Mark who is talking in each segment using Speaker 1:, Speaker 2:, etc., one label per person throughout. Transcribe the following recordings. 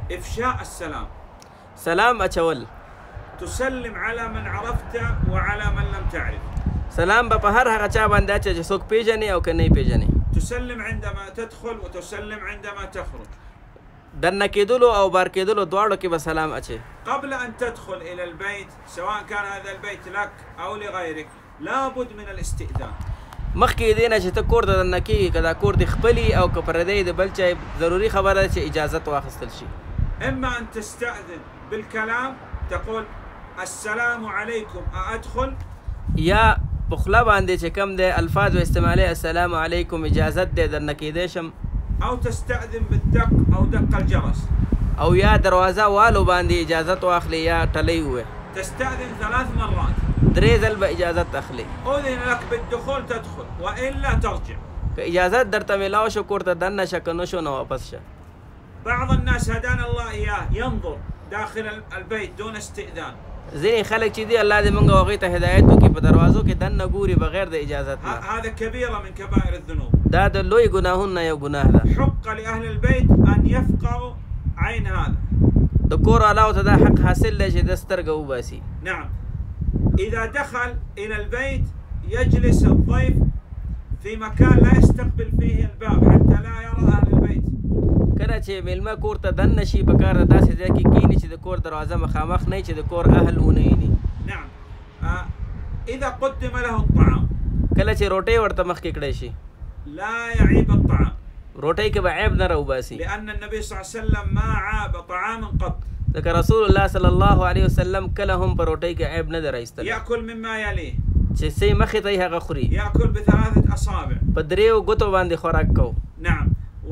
Speaker 1: إفشاء السلام.
Speaker 2: سلام اچول.
Speaker 1: تسلم على من عرفت وعلى من لم تعرف.
Speaker 2: سلام به په هر هغه چا باندې اچي چې څوک پیژني او که نه پیژني.
Speaker 1: تسلم عندما تدخل وتسلم عندما تخرج.
Speaker 2: دننه کېدلو او بار کېدلو دواړو کې به سلام اچي.
Speaker 1: قبل أن تدخل إلى البيت سواء كان هذا البيت لك أو لغيرك لابد من الاستئذان.
Speaker 2: مخکې دې نه چې ته کور ته دننه کېږي که دا کور دې خپلي او که پردی د بل چا ضروري خبره ده چې اجازت واخیستل شي.
Speaker 1: إما أن تستأذن بالكلام تقول السلام عليكم أأدخل،
Speaker 2: یا په خوله باندې چې کوم دی الفاظ و استعمالي السلام علیکم اجازت دی درنه کېدی شم،
Speaker 1: أو تستأذن بالدق أو دق الجرس،
Speaker 2: او یا دروازه والو باندې اجازت واخلي یا ټلی ووایي.
Speaker 1: تستأذن 3 مرات،
Speaker 2: 3 ځل به اجازت اخلي.
Speaker 1: أذن لك بالدخول تدخل وإلا ترجع.
Speaker 2: که اجازت درته میلاو شو کور ته دننه شه که نه شو نو واپس شه.
Speaker 1: بعض الناس هدانا الله إياه ينظر داخل البيت دون استئذان.
Speaker 2: ځینې خلک چې دي الله دې موږ هغوی ته هدایت وکړي په دروازو کې دننه ګوري بغیر د اجازت نه.
Speaker 1: هذا كبيرة من كبائر الذنوب.
Speaker 2: دا د لوی ګناهونو نه یو ګناه ده.
Speaker 1: حق لأهل البيت أن يفقهوا عين هذا.
Speaker 2: د کور والاو ته دا حق حاصل دی چې د سترګه وباسي.
Speaker 1: نعم. إذا دخل إلى البيت يجلس الضيف في مكان لا يستقبل فيه الباب حتى لا يرى أهل البيت.
Speaker 2: کله چې میلمه کور ته دننه شي پکار ده داسې ځای کې کښېني چې د کور دروازه مخامخ نه وي چې د کور اهل ونه ویني.
Speaker 1: نعم. إذا قدم له الطعام
Speaker 2: کله چې روټۍ ورته مخکې کړی شي
Speaker 1: لا يعيب الطعام.
Speaker 2: روټۍ کې به عیب نه راوباسي.
Speaker 1: لأن النبي صلى الله عليه وسلم ما عاب طعاما قط.
Speaker 2: ځکه رسول الله صلی الله علیه وسلم کله هم په روټۍ کې عیب نه دی راایستلی.
Speaker 1: يأكل مما يليه.
Speaker 2: چې څه یې مخې ته یې هغه خوري.
Speaker 1: يأكل ب3 أصابع.
Speaker 2: په 3 ګوتو باندې خوراک کوو.
Speaker 1: نعم.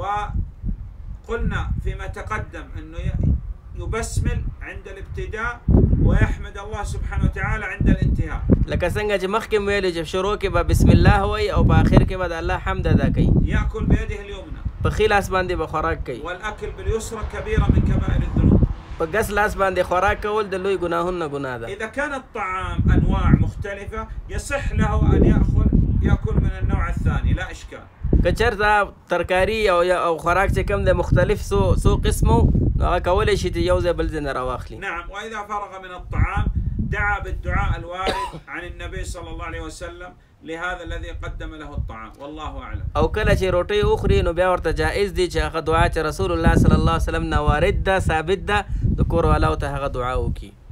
Speaker 1: وقلنا فيما تقدم أنه يبسمل عند الابتداء ويحمد الله سبحانه وتعالى عند الانتهاء.
Speaker 2: لکه څنګه چې مخکې مو ویلي چې شروع کې به بسم الله وایي او په آخر کې به د الله حمد ادا کوي.
Speaker 1: يأكل بيده اليمنى.
Speaker 2: په ښي لاس باندې به خوراک کوي.
Speaker 1: والأكل باليسرى كبيرة من كبائر الذنوب.
Speaker 2: په ګس لاس باندې خوراک کول د لوی ګناهونو نه ګناه ده.
Speaker 1: إذا كان الطعام أنواع مختلفة يصح له أن يأكل من النوع الثاني لا إشكال.
Speaker 2: که چېرته ترکاري او خوراک چې کوم دی مختلف څو قسمو نو هغه کولی شي چې یو ځای بل ځای نه راواخلي.
Speaker 1: نعم. وإذا فرغ من الطعام دعا بالدعاء الوارد عن النبي صلى الله عليه وسلم لهذا الذي قدم له الطعام والله أعلم.
Speaker 2: او کله چې روټۍ وخوري نو بیا ورته جائز دی چې هغه دعا چې رسول الله صلی الله علیه وسلم نه وارد ده ثابت ده د کور والاو ته هغه دعا وکړي.